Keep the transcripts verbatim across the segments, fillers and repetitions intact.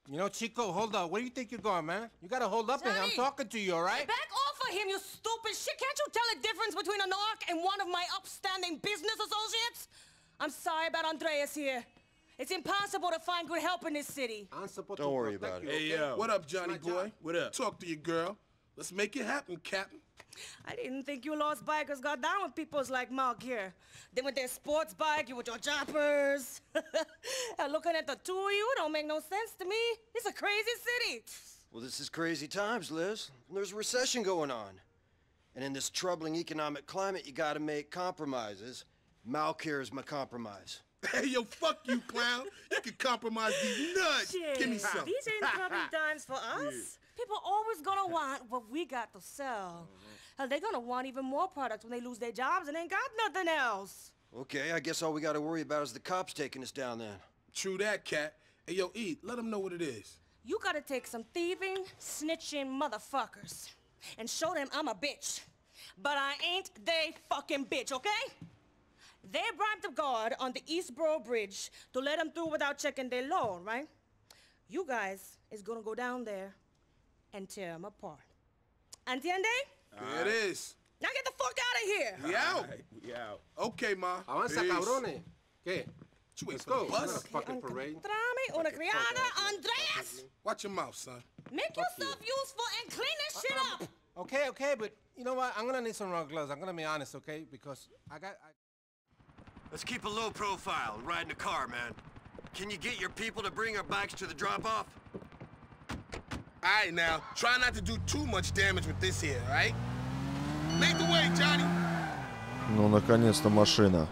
You know, Chico, hold up. Where do you think you're going, man? You gotta hold up. Johnny, I'm talking to you, all right? Back off of him, you stupid shit. Can't you tell the difference between a narc and one of my upstanding business associates? I'm sorry about Andreas here. It's impossible to find good help in this city. Don't worry about it. Hey, yo. What up, Johnny boy? What up? Talk to your girl. Let's make it happen, Captain. I didn't think you lost bikers got down with peoples like Mark here. Then with their sports bike, you with your choppers. Looking at the two of you don't make no sense to me. It's a crazy city. Well, this is crazy times, Liz. There's a recession going on. And in this troubling economic climate, you gotta make compromises. Malcare is my compromise. Hey, yo, fuck you, clown. You can compromise these nuts. Shit. Give me some. These ain't probably dimes for us. Yeah. People always gonna want what we got to sell. Hell, they're gonna want even more products when they lose their jobs and ain't got nothing else. Okay, I guess all we gotta worry about is the cops taking us down then. True that, Cat. Hey, yo, E, let them know what it is. You gotta take some thieving, snitching motherfuckers and show them I'm a bitch. But I ain't they fucking bitch, okay? They bribed the guard on the Eastboro Bridge to let them through without checking their loan, right? You guys is gonna go down there and tear them apart. Entiende? There it is. Now get the fuck out of here. We out. Right, we out. Okay, ma. Avanza, Peace. cabrones. ¿Qué? You wait Let's for go. the It's not a bus. fucking parade. Encontrame una criada, Andreas. Watch your mouth, son. Make yourself useful and clean this shit up. Okay, okay, but you know what? I'm gonna need some rubber gloves. I'm gonna be honest, okay? Because I got... I... Let's keep a low profile and ride in the car, man. Can you get your people to bring our bikes to the drop-off? All right, now. Try not to do too much damage with this here, all right? Make the way, Johnny. Ну, наконец-то машина.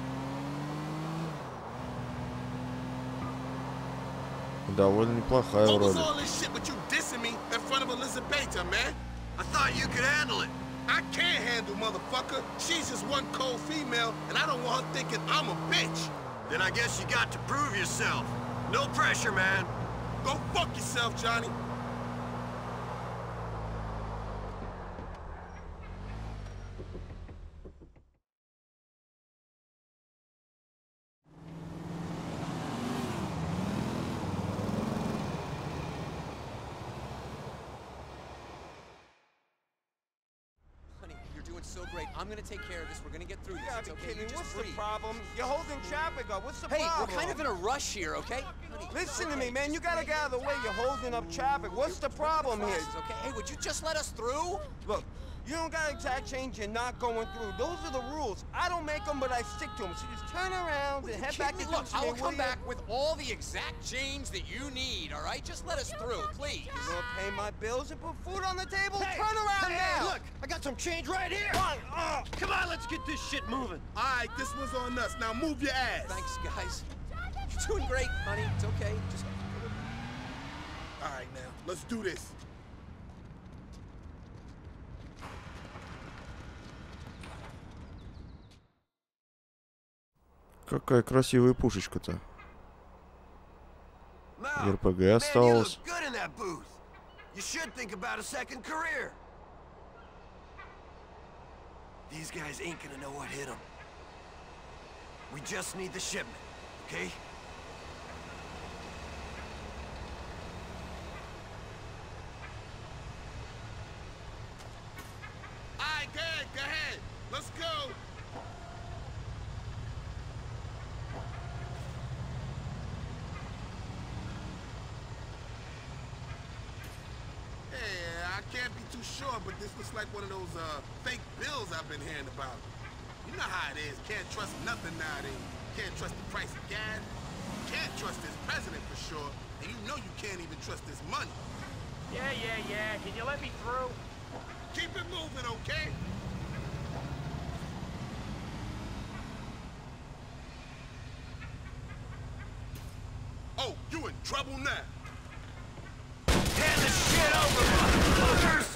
Довольно неплохая What was вроде. all this shit with you dissing me in front of Elizabeth, man? I thought you could handle it. I can't handle motherfucker. She's just one cold female, and I don't want her thinking I'm a bitch. Then I guess you got to prove yourself. No pressure, man. Go fuck yourself, Johnny. So great. I'm gonna take care of this. We're gonna get through this. Yeah, It's okay. kidding. You just What's breathe. the problem? You're holding traffic up. What's the Hey, problem? we're kind of in a rush here, okay? Honey, Listen to me, man. You gotta get out of the way. You're holding up traffic. What's the problem here? Okay. Hey, would you just let us through? Look, you don't got exact change. You're not going through. Those are the rules. I don't make them, but I stick to them. So just turn around and head back to Look, Dixie, I'll will come you? back with all the exact change that you need, all right? Just let us through, please. You're gonna pay my bills and put food on the table? Hey, turn around hey, now! Hey, look, I got some change right here. Fine. Uh, Come on, let's get this shit moving. All right, this one's on us. Now move your ass. Thanks, guys. You're doing great, honey. It's okay. Just... All right, now, let's do this. Какая красивая пушечка-то. Mal, эр пэ гэ man, you осталось. look good in that booth. You should think about a second career. These guys ain't gonna know what hit them. We just need the shipment, okay? All right, go ahead, go ahead. Let's go. Hey, I can't be too sure, but this looks like one of those uh, fake bills I've been hearing about. You know how it is. Can't trust nothing nowadays. Can't trust the price of gas. Can't trust this president for sure. And you know you can't even trust this money. Yeah, yeah, yeah. Can you let me through? Keep it moving, okay? Oh, you in trouble now. Hand the shit over, motherfuckers!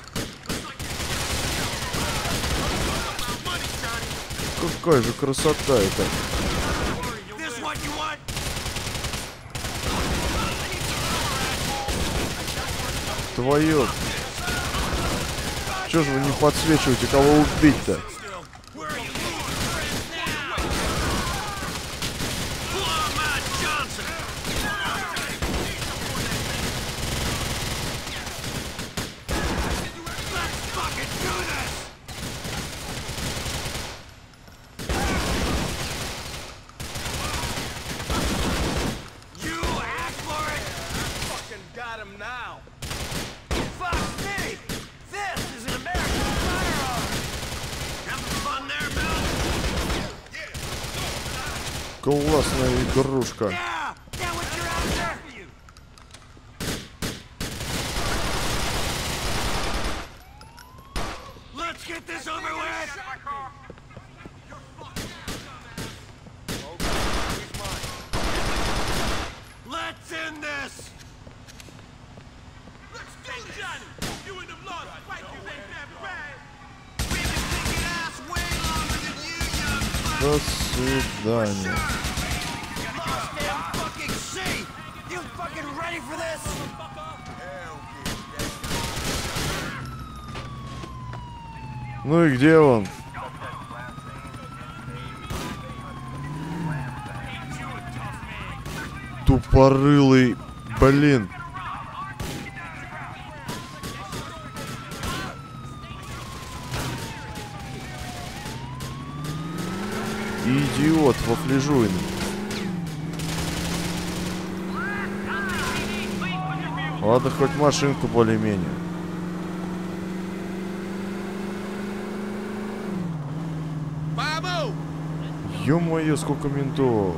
Money, Johnny. Какая же красота это. This what you want? Твою. Чё же вы не подсвечиваете, кого убить-то? Классная игрушка. Let's get this over with. Let's end this. Let's go, Johnny! You and them lost Vikings ain't that bad! We've been kicking ass way longer than you, young fuck. До свидания. Lost damn fucking sea. You fucking ready for this? Ну и где он? Тупорылый, блин. Идиот вофлежуйный. Ладно, хоть машинку более-менее. Ё-моё, сколько ментов.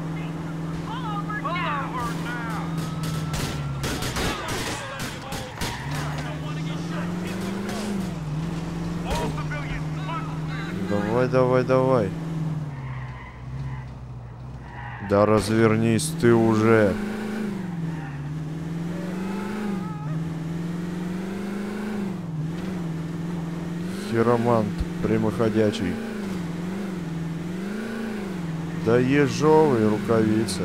Давай, давай, давай. Да развернись ты уже. Хиромант прямоходячий. Да ежовые рукавицы.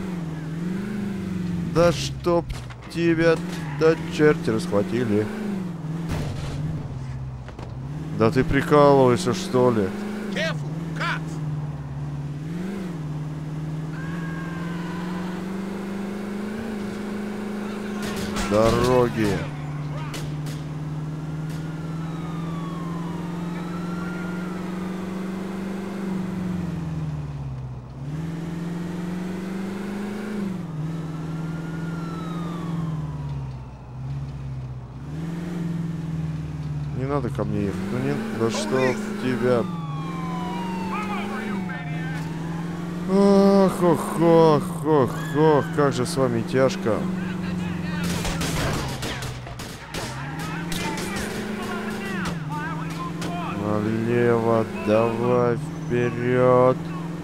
Да чтоб тебя, да черти расхватили. Да ты прикалываешься, что ли? Careful, cops! Дороги. Не надо ко мне ехать. Ну нет, да что тебя. Ох, ох, ох, ох, ох, как же с вами тяжко. Налево, давай вперед.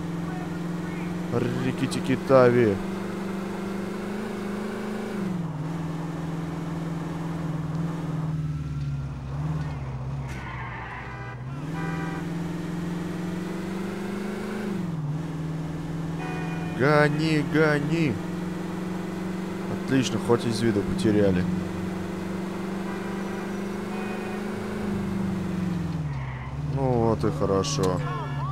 Рикки-тики-тави. Гони, гони. Отлично, хоть из виду потеряли. Ну вот и хорошо.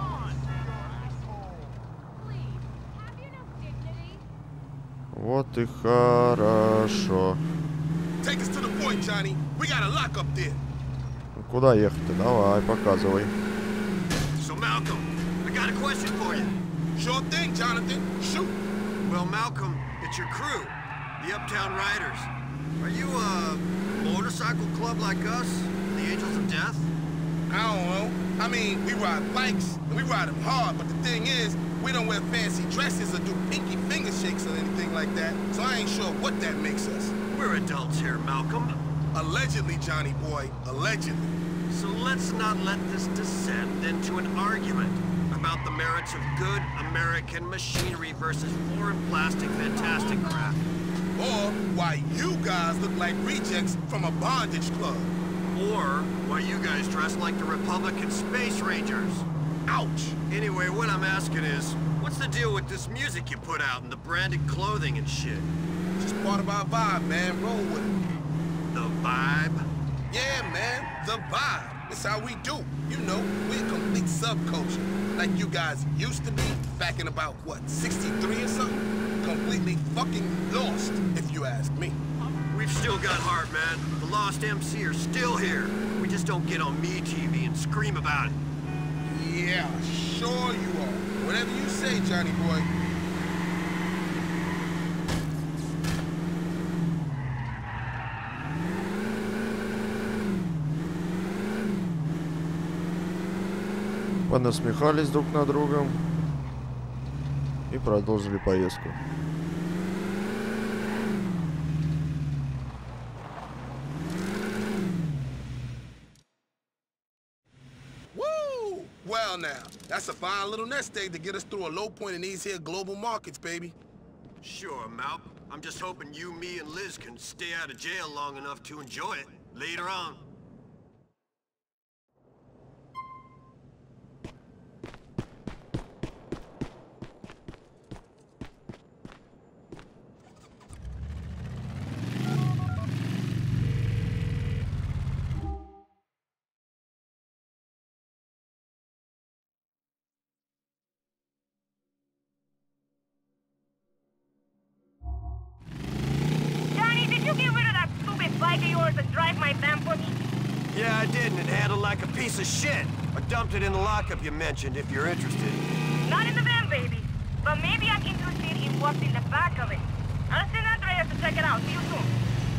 Вот и хорошо. Take us to the point, Johnny. We got a lock up there. Куда ехать-то? Давай, показывай. So Malcolm, I got a question for you. Sure thing, Jonathan. Shoot. Well, Malcolm, it's your crew, the Uptown Riders. Are you a motorcycle club like us, the Angels of Death? I don't know. I mean, we ride bikes, and we ride them hard, but the thing is, we don't wear fancy dresses or do pinky finger shakes or anything like that, so I ain't sure what that makes us. We're adults here, Malcolm. Allegedly, Johnny boy, allegedly. So let's not let this descend into an argument about the merits of good American machinery versus foreign plastic fantastic crap. Or why you guys look like rejects from a bondage club. Or why you guys dress like the Republican Space Rangers. Ouch! Anyway, what I'm asking is, what's the deal with this music you put out and the branded clothing and shit? Just part of our vibe, man. Roll with it. The vibe? Yeah, man. The vibe. It's how we do. You know, we're a complete subculture. Like you guys used to be back in about, what, sixty-three or something? Completely fucking lost, if you ask me. We've still got heart, man. The Lost M C are still here. We just don't get on Me T V and scream about it. Yeah, sure you are. Whatever you say, Johnny boy. Понасмехались друг над другом. и продолжили поездку. Woo! Well now, that's a fine little nest egg to get us through a low point in these here global markets, baby. Sure, Malp. I'm just hoping you, me, and Liz can stay out of jail long enough to enjoy it later on. Bike of yours and drive my van for me? Yeah, I did, and it handled like a piece of shit. I dumped it in the lockup you mentioned, if you're interested. Not in the van, baby. But maybe I'm interested in what's in the back of it. I'll send Andreas to check it out. See you soon.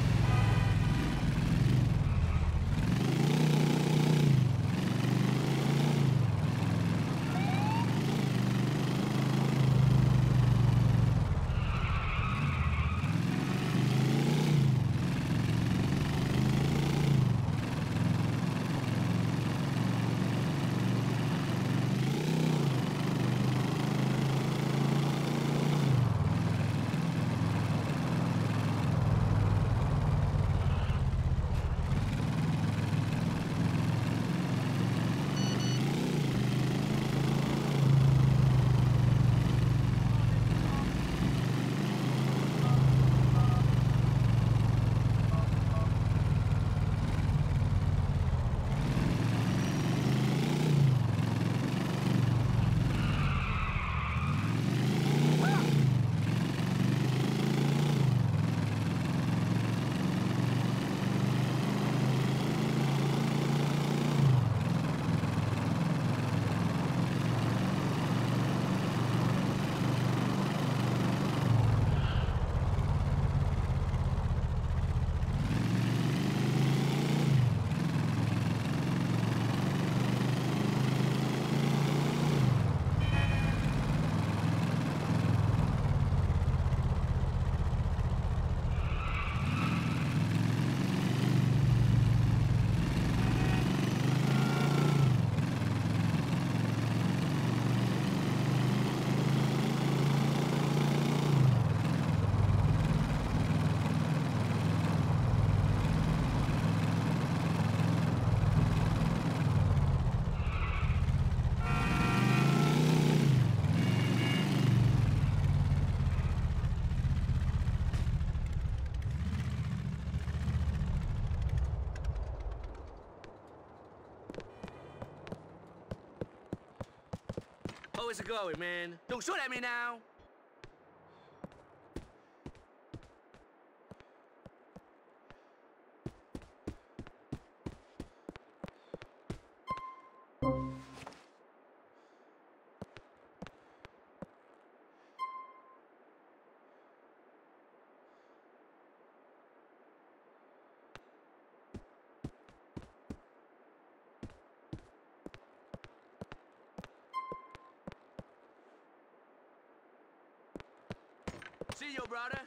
How is it going, man? Don't shoot at me now! See you, brother.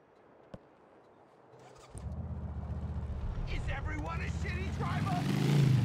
Is everyone a shitty driver?